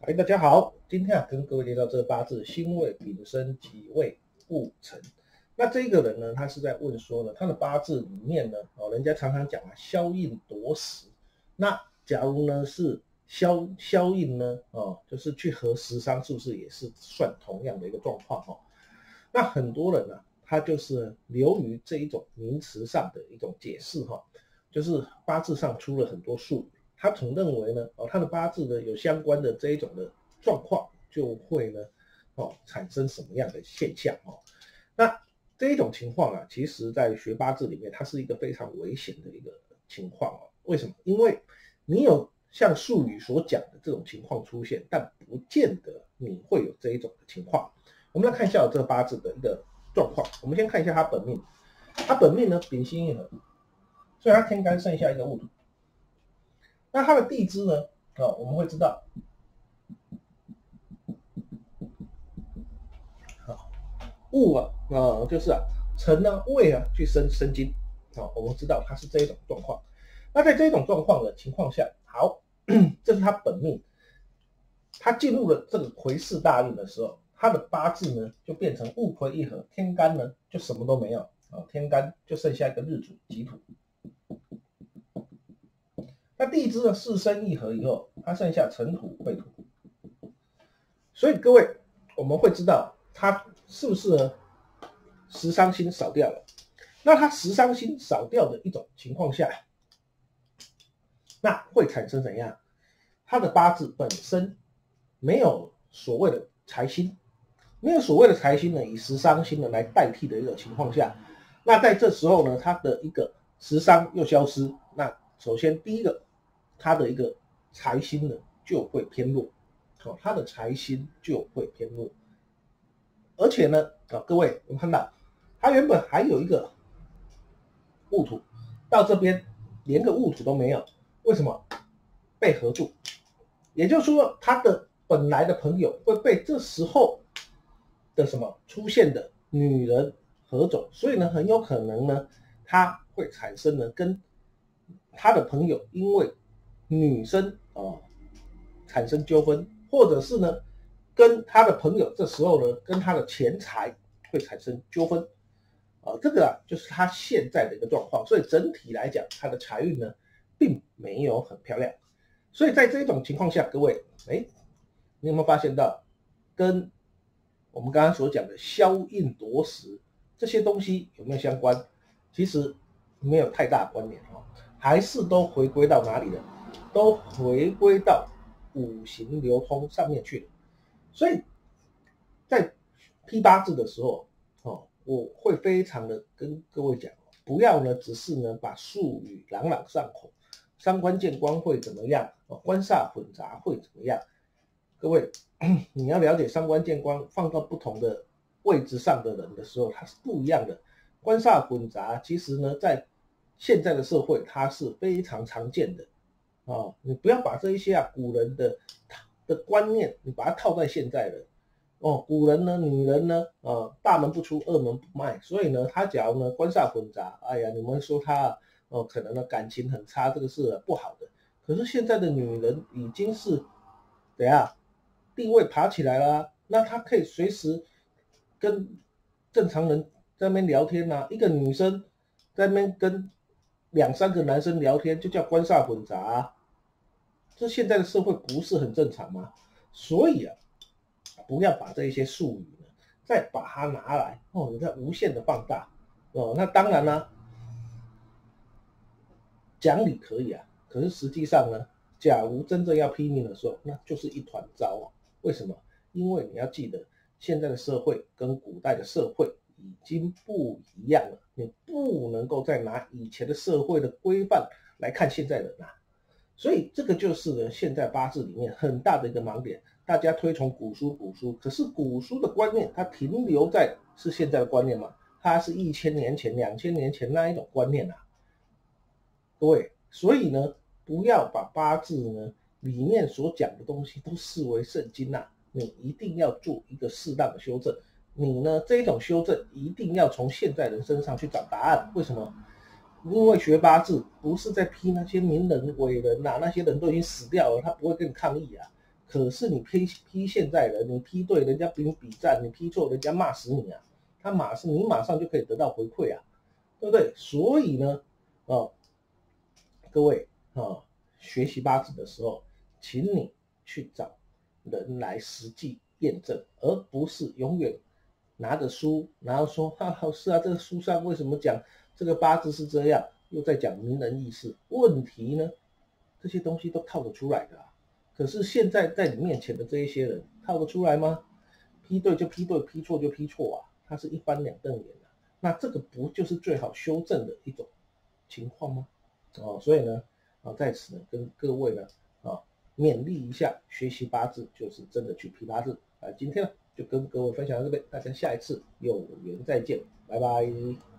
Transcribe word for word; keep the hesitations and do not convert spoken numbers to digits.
嗨，大家好，今天啊跟各位介绍这个八字辛未丙申己未戊辰。那这个人呢，他是在问说呢，他的八字里面呢，哦，人家常常讲啊，消印夺食。那假如呢是消消印呢，哦，就是去合食伤，是不是也是算同样的一个状况哦？那很多人呢、啊，他就是流于这一种名词上的一种解释哈、哦，就是八字上出了很多术语。他总认为呢，哦，他的八字呢有相关的这一种的状况，就会呢，哦，产生什么样的现象哦？那这一种情况啊，其实在学八字里面，它是一个非常危险的一个情况哦。为什么？因为你有像术语所讲的这种情况出现，但不见得你会有这一种的情况。我们来看一下我这个八字的一个状况。我们先看一下他本命，他本命呢丙辛印合，所以他天干剩下一个戊土。那它的地支呢？哦，我们会知道，好，戊啊，呃，就是啊，辰呢、未啊去生生金，好、哦，我们知道它是这一种状况。那在这一种状况的情况下，好，这是他本命，他进入了这个癸巳大运的时候，他的八字呢就变成戊癸一合，天干呢就什么都没有啊、哦，天干就剩下一个日主己土。那地支呢巳申一合以后，它剩下辰土未土，所以各位我们会知道它是不是呢食伤星少掉了？那它食伤星少掉的一种情况下，那会产生怎样？它的八字本身没有所谓的财星，没有所谓的财星呢，以食伤星呢来代替的一个情况下，那在这时候呢，它的一个食伤又消失，那首先第一个，它的一个财星呢就会偏弱，哦，它的财星就会偏弱，而且呢，啊、哦，各位我们看到，它原本还有一个戊土，到这边连个戊土都没有，为什么？被合住，也就是说，他的本来的朋友会被这时候的什么出现的女人合走，所以呢，很有可能呢，他会产生呢跟他的朋友因为女生啊、哦、产生纠纷，或者是呢跟他的朋友这时候呢跟他的钱财会产生纠纷啊、哦，这个啊就是他现在的一个状况，所以整体来讲，他的财运呢并没有很漂亮。所以在这种情况下，各位，哎，你有没有发现到，跟我们刚刚所讲的消印夺食这些东西有没有相关？其实没有太大关联哦，还是都回归到哪里了？都回归到五行流通上面去了。所以在批八字的时候，哦，我会非常的跟各位讲，不要呢，只是呢把术语朗朗上口。伤官见官会怎么样？官煞混杂会怎么样？各位，你要了解伤官见官放到不同的位置上的人的时候，它是不一样的。官煞混杂，其实呢，在现在的社会，它是非常常见的啊、哦。你不要把这一些啊古人的的观念，你把它套在现在人。哦，古人呢，女人呢，呃，大门不出，二门不迈，所以呢，他假如呢官煞混杂，哎呀，你们说他哦，可能呢感情很差，这个是不好的。可是现在的女人已经是怎样地位爬起来了，那她可以随时跟正常人在那边聊天啊。一个女生在那边跟两三个男生聊天，就叫官煞混杂啊。这现在的社会不是很正常吗？所以啊，不要把这一些术语呢，再把它拿来哦，你在无限的放大哦。那当然呢，讲理可以啊，可是实际上呢，假如真正要批命的时候，那就是一团糟啊。为什么？因为你要记得，现在的社会跟古代的社会已经不一样了，你不能够再拿以前的社会的规范来看现在人啊。所以这个就是呢，现在八字里面很大的一个盲点。大家推崇古书古书，可是古书的观念它停留在是现在的观念吗？它是一千年前、两千年前那一种观念啊。各位，所以呢，不要把八字呢里面所讲的东西都视为圣经啊，你一定要做一个适当的修正。你呢这种修正一定要从现在人身上去找答案。为什么？因为学八字不是在批那些名人伟人啊，那些人都已经死掉了，他不会跟你抗议啊。 可是你批批现在人，你批对人家比你比战，你批错人家骂死你啊，他马上你马上就可以得到回馈啊，对不对？所以呢，哦，各位啊、哦，学习八字的时候，请你去找人来实际验证，而不是永远拿着书，然后说哈、啊，是啊，这个书上为什么讲这个八字是这样，又在讲名人轶事？问题呢，这些东西都套得出来的啊。可是现在在你面前的这一些人套得出来吗？批对就批对，批错就批错啊，它是一翻两瞪眼啊。那这个不就是最好修正的一种情况吗？哦，所以呢，啊，在此呢跟各位呢啊勉励一下，学习八字就是真的去批八字啊。今天呢就跟各位分享到这边，大家下一次有缘再见，拜拜。